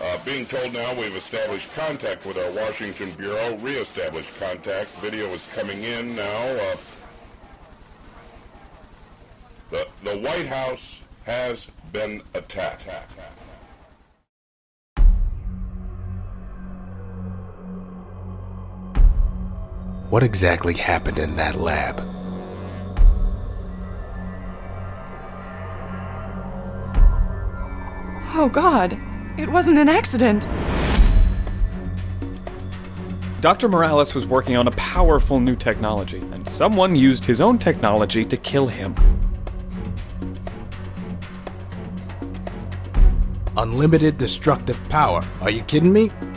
Being told now we've established contact with our Washington Bureau. Re-established contact. Video is coming in now. The White House has been attacked. What exactly happened in that lab? Oh God, it wasn't an accident. Dr. Morales was working on a powerful new technology, and someone used his own technology to kill him. Unlimited destructive power. Are you kidding me?